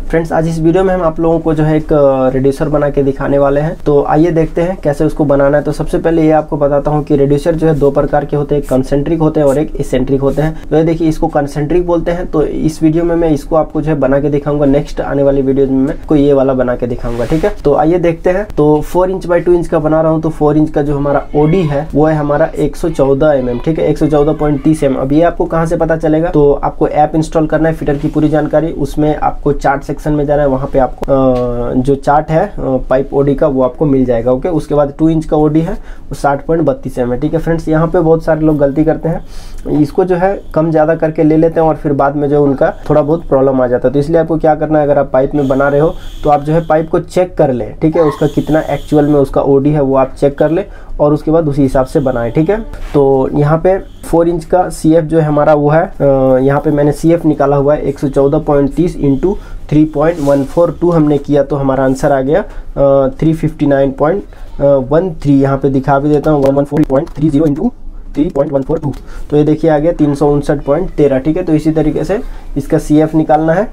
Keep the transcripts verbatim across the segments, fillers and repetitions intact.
Friends आज इस video में हम आप लोगों को जो है एक रेड्यूसर बना के दिखाने वाले हैं। तो आइए देखते हैं कैसे उसको बनाना है। तो सबसे पहले ये आपको बताता हूँ कि रेड्यूसर जो है दो प्रकार के होते हैं, एक कंसेंट्रिक होते हैं और एक इसेंट्रिक होते हैं। तो ये देखिए इसको कंसेंट्रिक बोलते हैं। तो इस वीडियो में मैं इसको आपको जो है बना के दिखाऊंगा। नेक्स्ट आने वाली वीडियो में मैं कोई ये वाला बना के दिखाऊंगा, ठीक है। तो आइए देखते हैं। तो four inch by two inch का बना रहा हूँ। तो फोर इंच का जो हमारा ओडी है वो है हमारा एक सौ चौदह एम एम, ठीक है, एक सौ चौदह पॉइंट तीस एम। अब ये आपको कहाँ से पता चलेगा? तो आपको ऐप इंस्टॉल करना है, फिटर की पूरी जानकारी, उसमें आपको चार्ट सेक्शन में जाना है, वहाँ पे आपको जो चार्ट है पाइप ओडी का वो आपको मिल जाएगा। ओके, उसके बाद टू इंच का ओडी है वो साठ पॉइंट बत्तीस एम है, ठीक है। फ्रेंड्स यहाँ पे बहुत सारे लोग गलती करते हैं, इसको जो है कम ज़्यादा करके ले लेते हैं और फिर बाद में जो उनका थोड़ा बहुत प्रॉब्लम आ जाता है। तो इसलिए आपको क्या करना है, अगर आप पाइप में बना रहे हो तो आप जो है पाइप को चेक कर ले, ठीक है, उसका कितना एक्चुअल में उसका ओडी है वो आप चेक कर ले और उसके बाद उसी हिसाब से बनाए, ठीक है। तो यहाँ पे फोर इंच का सी एफ जो है हमारा वो है, यहाँ पे मैंने सी एफ निकाला हुआ है एक सौ चौदह पॉइंट तीस into three point one four two हमने किया, तो हमारा आंसर आ गया three fifty nine point one three. यहाँ पे दिखा भी देता हूँ one one four point three zero into three point one four two, तो ये देखिए आ गया तीन सौ उनसठ पॉइंट तेरह, ठीक है। तो इसी तरीके से इसका सी एफ निकालना है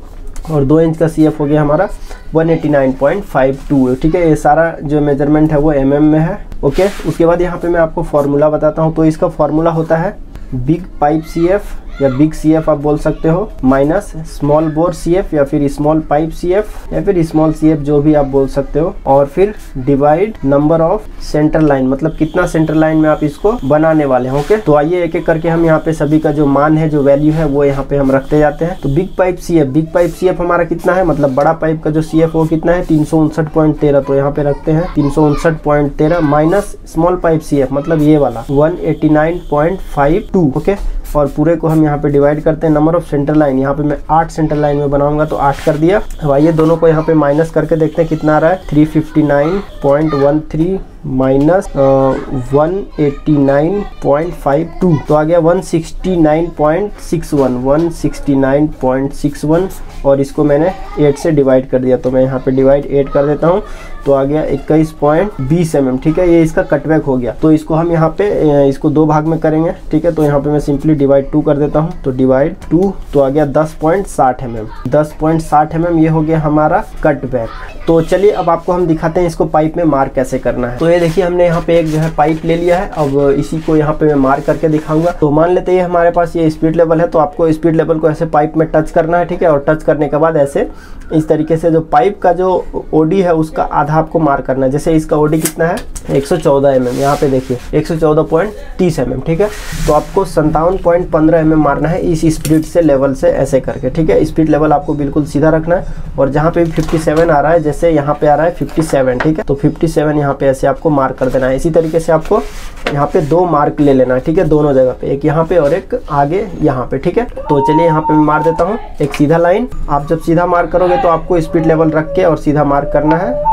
और दो इंच का सी एफ हो गया हमारा one eighty nine point five two, ठीक है। ये सारा जो मेजरमेंट है वो एम एम में है, ओके। उसके बाद यहाँ पे मैं आपको फॉर्मूला बताता हूँ। तो इसका फॉर्मूला होता है बिग पाइप सी एफ या बिग सी एफ आप बोल सकते हो, minus small bore C F या फिर स्मॉल पाइप सी एफ या फिर स्मॉल सी एफ, जो भी आप बोल सकते हो, और फिर divide number of centre line, मतलब कितना सेंटर लाइन में आप इसको बनाने वाले हैं, ओके। तो आइए एक एक करके हम यहाँ पे सभी का जो मान है, जो वैल्यू है वो यहाँ पे हम रखते जाते हैं। तो big pipe C F, big pipe C F हमारा कितना है, मतलब बड़ा पाइप का जो सी एफ वो कितना है तीन सौ उनसठ पॉइंट तेरह, तो यहाँ पे रखते हैं तीन सौ उनसठ पॉइंट तेरह minus small pipe C F, मतलब ये वाला one eighty nine point five two, okay. और पूरे को हम यहाँ पे डिवाइड करते हैं नंबर ऑफ सेंटर लाइन। यहाँ पे मैं आठ सेंटर लाइन में बनाऊंगा तो आठ कर दिया। अब आइए दोनों को यहाँ पे माइनस करके देखते हैं कितना आ रहा है, three fifty nine point one three minus one eighty nine point five two, तो आ गया one sixty nine point six one, one sixty nine point six one, और इसको मैंने एट से डिवाइड कर दिया। तो मैं यहाँ पे डिवाइड एट कर देता हूँ, तो आ गया इक्कीस पॉइंट बीस एम एम, ठीक है। ये इसका कटबैक हो गया। तो इसको हम यहाँ पे इसको दो भाग में करेंगे, ठीक है। तो यहाँ पे मैं सिंपली डिवाइड टू कर देता हूँ, तो डिवाइड टू, तो आ गया दस पॉइंट साठ एम एम, दस पॉइंट साठ एम एम, ये हो गया हमारा कटबैक। तो चलिए अब आपको हम दिखाते हैं इसको पाइप में मार्क कैसे करना है। तो ये देखिए हमने यहाँ पे एक जो है पाइप ले लिया है। अब इसी को यहाँ पे मैं मार्क करके दिखाऊंगा। तो मान लेते हैं हमारे पास ये स्पीड लेवल है, तो आपको स्पीड लेवल को ऐसे पाइप में टच करना है, ठीक है। और टच करने के बाद ऐसे इस तरीके से जो पाइप का जो ओडी है उसका आधा आपको मार्क करना है। जैसे इसका ओडी कितना है एक सौ चौदह एम एम, यहाँ पे देखिए एक सौ चौदह पॉइंट तीस एम एम, ठीक है। तो आपको संतावन पॉइंट पंद्रह एम एम मारना है इस स्पीड से, लेवल से ऐसे करके, ठीक है। स्पीड लेवल आपको बिल्कुल सीधा रखना है और जहाँ पे फिफ्टी सेवन आ रहा है, जैसे यहाँ पे आ रहा है फिफ्टी सेवन, ठीक है, तो फिफ्टी सेवन यहाँ पे ऐसे आपको मार्क कर देना है। इसी तरीके से आपको यहाँ पे दो मार्क ले लेना है, ठीक है, दोनों जगह पे, एक यहाँ पे और एक आगे यहाँ पे, ठीक है। तो चलिए यहाँ पे मैं मार देता हूँ एक सीधा लाइन। आप जब सीधा मार्क करोगे तो आपको स्पीड लेवल रख के और सीधा मार्क करना है,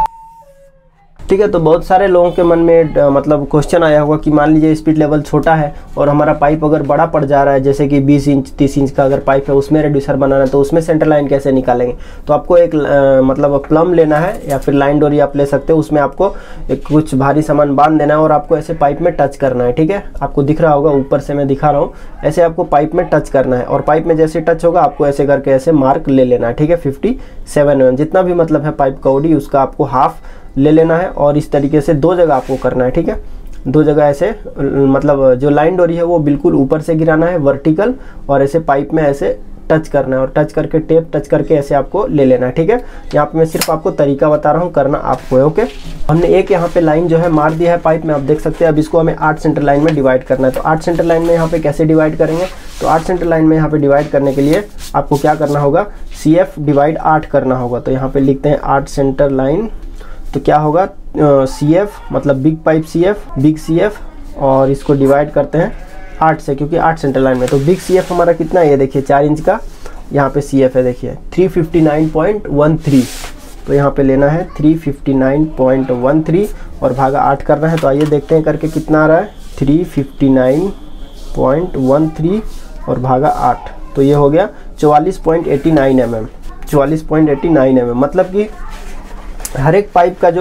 ठीक है। तो बहुत सारे लोगों के मन में मतलब क्वेश्चन आया होगा कि मान लीजिए स्पीड लेवल छोटा है और हमारा पाइप अगर बड़ा पड़ जा रहा है, जैसे कि बीस इंच तीस इंच का अगर पाइप है, उसमें रेड्यूसर बनाना है, तो उसमें सेंटर लाइन कैसे निकालेंगे? तो आपको एक आ, मतलब प्लम लेना है या फिर लाइन डोरी आप ले सकते हो। उसमें आपको एक कुछ भारी सामान बांध देना है और आपको ऐसे पाइप में टच करना है, ठीक है। आपको दिख रहा होगा, ऊपर से मैं दिखा रहा हूँ, ऐसे आपको पाइप में टच करना है और पाइप में जैसे टच होगा आपको ऐसे करके ऐसे मार्क ले लेना है, ठीक है। फिफ्टी सेवन एम एम जितना भी मतलब है पाइप का ओडी, उसका आपको हाफ ले लेना है और इस तरीके से दो जगह आपको करना है, ठीक है। दो जगह ऐसे मतलब जो लाइन डोरी है वो बिल्कुल ऊपर से गिराना है वर्टिकल, और ऐसे पाइप में ऐसे टच करना है और टच करके टेप टच करके ऐसे आपको ले लेना है, ठीक है। यहाँ पे मैं सिर्फ आपको तरीका बता रहा हूँ, करना आपको है, ओके। हमने एक यहाँ पे लाइन जो है मार दिया है पाइप में, आप देख सकते हैं। अब इसको हमें आठ सेंटर लाइन में डिवाइड करना है। तो आठ सेंटर लाइन में यहाँ पे कैसे डिवाइड करेंगे? तो आठ सेंटर लाइन में यहाँ पे डिवाइड करने के लिए आपको क्या करना होगा, सी एफ डिवाइड आठ करना होगा। तो यहाँ पे लिखते हैं आठ सेंटर लाइन, तो क्या होगा सी एफ मतलब big pipe C F, big C F, और इसको डिवाइड करते हैं आठ से, क्योंकि आठ सेंटर लाइन में। तो बिग सी एफ हमारा कितना है, ये देखिए चार इंच का यहाँ पे सी एफ है, देखिए three fifty nine point one three, तो यहाँ पे लेना है three fifty nine point one three और भागा आठ करना है। तो आइए देखते हैं करके कितना आ रहा है, three fifty nine point one three और भागा आठ, तो ये हो गया चौवालीस point eighty nine M M, चौवालीस point eighty nine M M. मतलब कि हर एक पाइप का जो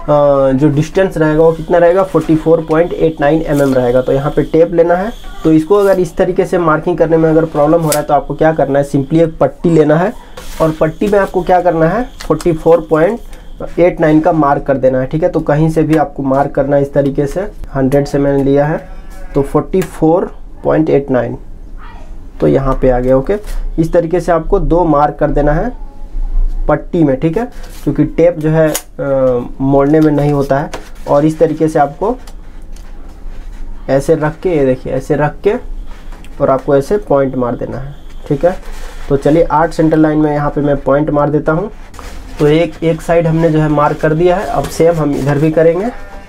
जो डिस्टेंस रहेगा वो कितना रहेगा forty four point eight nine M M रहेगा। तो यहाँ पे टेप लेना है। तो इसको अगर इस तरीके से मार्किंग करने में अगर प्रॉब्लम हो रहा है तो आपको क्या करना है, सिंपली एक पट्टी लेना है और पट्टी में आपको क्या करना है forty four point eight nine का मार्क कर देना है। ठीक है, तो कहीं से भी आपको मार्क करना है इस तरीके से। हंड्रेड से मैंने लिया है तो forty four point eight nine, तो यहाँ पे आ गया। ओके, इस तरीके से आपको दो मार्क कर देना है पट्टी में। ठीक है, क्योंकि टेप जो है आ, मोड़ने में नहीं होता है। और इस तरीके से आपको ऐसे रख के, ये देखिए ऐसे रख के और आपको ऐसे पॉइंट मार देना है। ठीक है, तो चलिए आठ सेंटर लाइन में यहाँ पे मैं पॉइंट मार देता हूँ। तो एक एक साइड हमने जो है मार्क कर दिया है। अब सेम हम इधर भी करेंगे।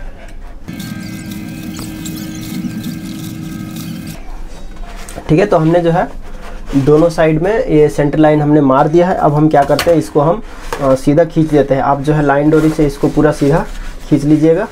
ठीक है, तो हमने जो है दोनों साइड में ये सेंटर लाइन हमने मार दिया है। अब हम क्या करते हैं, इसको हम आ, सीधा खींच देते हैं। आप जो है लाइन डोरी से इसको पूरा सीधा खींच लीजिएगा।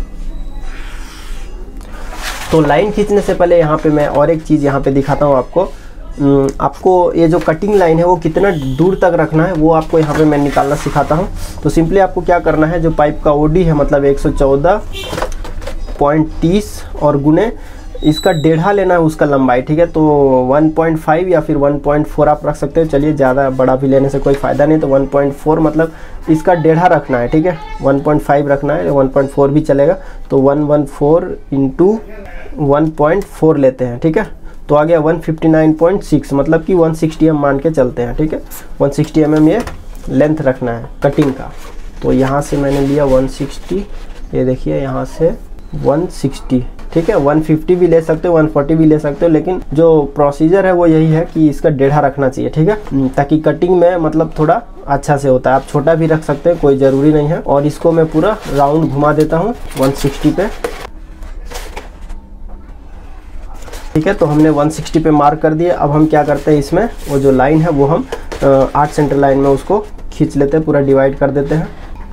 तो लाइन खींचने से पहले यहाँ पे मैं और एक चीज़ यहाँ पे दिखाता हूँ आपको। आपको ये जो कटिंग लाइन है वो कितना दूर तक रखना है वो आपको यहाँ पे मैं निकालना सिखाता हूँ। तो सिंपली आपको क्या करना है, जो पाइप का ओडी है मतलब एक सौ चौदह पॉइंट तीस और गुने इसका डेढ़ा लेना है उसका लंबाई। ठीक है, तो वन पॉइंट फाइव या फिर वन पॉइंट फोर आप रख सकते हो। चलिए, ज़्यादा बड़ा भी लेने से कोई फ़ायदा नहीं, तो वन पॉइंट फोर मतलब इसका डेढ़ा रखना है। ठीक है, वन पॉइंट फाइव रखना है, वन पॉइंट फोर भी चलेगा। तो one one four into one point four लेते हैं। ठीक है, तो आ गया one fifty nine point six, मतलब कि वन सिक्सटी एम मान के चलते हैं। ठीक है, वन सिक्सटी एम एम ये लेंथ रखना है कटिंग का। तो यहाँ से मैंने लिया वन सिक्सटी, ये देखिए यहाँ से वन सिक्सटी। ठीक है, वन फिफ्टी भी ले सकते हो, वन फोर्टी भी ले सकते हो, लेकिन जो प्रोसीजर है वो यही है कि इसका डेढ़ा रखना चाहिए। ठीक है, ताकि कटिंग में मतलब थोड़ा अच्छा से होता है। आप छोटा भी रख सकते हैं, कोई ज़रूरी नहीं है। और इसको मैं पूरा राउंड घुमा देता हूँ वन सिक्सटी पे। ठीक है, तो हमने वन सिक्सटी पे मार्क कर दिया। अब हम क्या करते हैं, इसमें वो जो लाइन है वो हम आठ सेंटर लाइन में उसको खींच लेते हैं, पूरा डिवाइड कर देते हैं।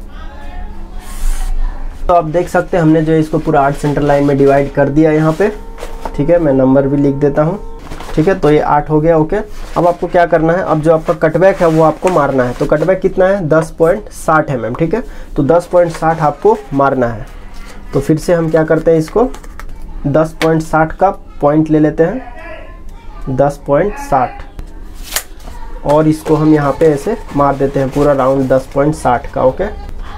तो आप देख सकते हैं हमने जो है इसको पूरा आठ सेंटर लाइन में डिवाइड कर दिया यहाँ पे। ठीक है, मैं नंबर भी लिख देता हूँ। ठीक है, तो ये आठ हो गया। ओके, अब आपको क्या करना है, अब जो आपका कटबैक है वो आपको मारना है। तो कटबैक कितना है, दस पॉइंट साठ एम एम। ठीक है, तो दस पॉइंट साठ आपको मारना है। तो फिर से हम क्या करते हैं, इसको दस पॉइंट साठ का पॉइंट ले लेते हैं, दस पॉइंट साठ, और इसको हम यहाँ पे ऐसे मार देते हैं पूरा राउंड दस पॉइंट साठ का। ओके,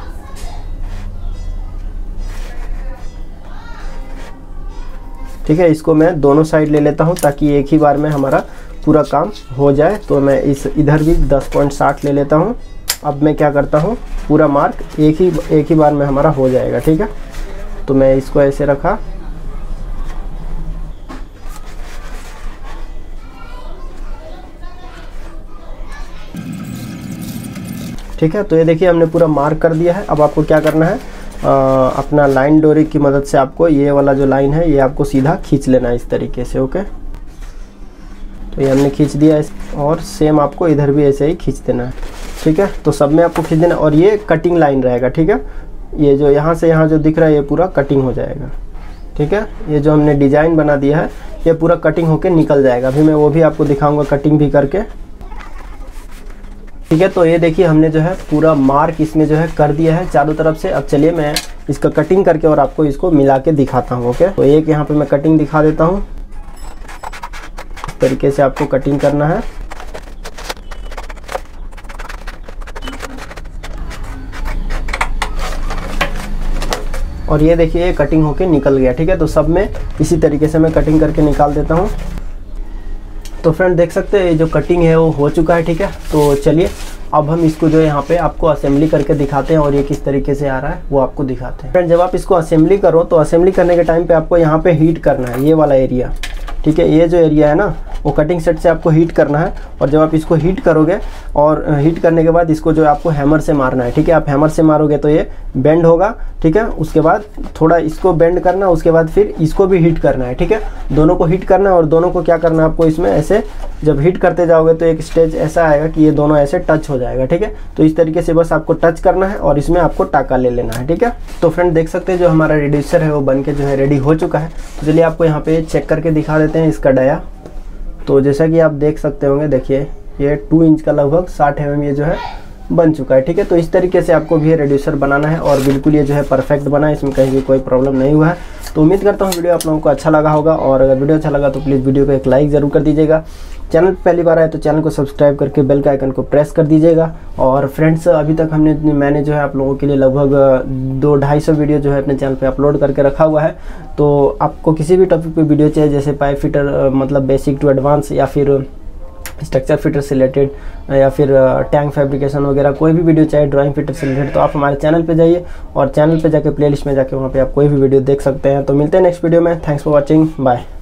ठीक है, इसको मैं दोनों साइड ले लेता हूँ ताकि एक ही बार में हमारा पूरा काम हो जाए। तो मैं इस इधर भी दस पॉइंट साठ ले लेता हूँ। अब मैं क्या करता हूँ, पूरा मार्क एक ही एक ही बार में हमारा हो जाएगा। ठीक है, तो मैं इसको ऐसे रखा। ठीक है, तो ये देखिए हमने पूरा मार्क कर दिया है। अब आपको क्या करना है, आ, अपना लाइन डोरी की मदद से आपको ये वाला जो लाइन है ये आपको सीधा खींच लेना है इस तरीके से। ओके, तो ये हमने खींच दिया है और सेम आपको इधर भी ऐसे ही खींच देना है। ठीक है, तो सब में आपको खींच देना। और ये कटिंग लाइन रहेगा। ठीक है, ये जो यहाँ से यहाँ जो दिख रहा है ये पूरा कटिंग हो जाएगा। ठीक है, ये जो हमने डिजाइन बना दिया है ये पूरा कटिंग होके निकल जाएगा। अभी मैं वो भी आपको दिखाऊंगा कटिंग भी करके। ठीक है, तो ये देखिए हमने जो है पूरा मार्क इसमें जो है कर दिया है चारों तरफ से। अब चलिए मैं इसका कटिंग करके और आपको इसको मिला के दिखाता हूँ। ओके, तो एक यहाँ पे मैं कटिंग दिखा देता हूँ। इस तरीके से आपको कटिंग करना है। और ये देखिए ये कटिंग होके निकल गया। ठीक है, तो सब में इसी तरीके से मैं कटिंग करके निकाल देता हूँ। तो फ्रेंड देख सकते हैं ये जो कटिंग है वो हो चुका है। ठीक है, तो चलिए अब हम इसको जो है यहाँ पे आपको असेंबली करके दिखाते हैं और ये किस तरीके से आ रहा है वो आपको दिखाते हैं। फ्रेंड जब आप इसको असेंबली करो तो असेंबली करने के टाइम पे आपको यहाँ पे हीट करना है ये वाला एरिया। ठीक है, ये जो एरिया है ना वो कटिंग सेट से आपको हीट करना है। और जब आप इसको हीट करोगे और हीट करने के बाद इसको जो है आपको हैमर से मारना है। ठीक है, आप हैमर से मारोगे तो ये बेंड होगा। ठीक है, उसके बाद थोड़ा इसको बेंड करना, उसके बाद फिर इसको भी हीट करना है। ठीक है, दोनों को हीट करना है और दोनों को क्या करना है आपको इसमें ऐसे जब हीट करते जाओगे तो एक स्टेज ऐसा आएगा कि ये दोनों ऐसे टच हो जाएगा। ठीक है, तो इस तरीके से बस आपको टच करना है और इसमें आपको टाका ले लेना है। ठीक है, तो फ्रेंड देख सकते हैं जो हमारा रिड्यूसर है वो बन के जो है रेडी हो चुका है। तो चलिए आपको यहाँ पे चेक करके दिखा देते हैं इसका डाया। तो जैसा कि आप देख सकते होंगे, देखिए ये टू इंच का लगभग साठ एम एम ये जो है बन चुका है। ठीक है, तो इस तरीके से आपको भी रेड्यूसर बनाना है और बिल्कुल ये जो है परफेक्ट बना है, इसमें कहीं भी कोई प्रॉब्लम नहीं हुआ है। तो उम्मीद करता हूँ वीडियो आप लोगों को अच्छा लगा होगा, और अगर वीडियो अच्छा लगा तो प्लीज़ वीडियो को एक लाइक ज़रूर कर दीजिएगा। चैनल पर पहली बार आए तो चैनल को सब्सक्राइब करके बेल का आइकन को प्रेस कर दीजिएगा। और फ्रेंड्स, अभी तक हमने मैंने जो है आप लोगों के लिए लगभग दो ढाई सौ वीडियो जो है अपने चैनल पे अपलोड करके रखा हुआ है। तो आपको किसी भी टॉपिक पे वीडियो चाहिए, जैसे पाइप फिटर मतलब बेसिक टू एडवांस, या फिर स्ट्रक्चर फिटर से रिलेटेड, या फिर टैंक फैब्रिकेशन वगैरह, कोई भी वीडियो चाहे ड्राइंग फिटर से रिलेटेड, तो आप हमारे चैनल पे जाइए और चैनल पे जाके प्लेलिस्ट में जाके वहाँ पे आप कोई भी वीडियो देख सकते हैं। तो मिलते हैं नेक्स्ट वीडियो में। Thanks for watching, bye.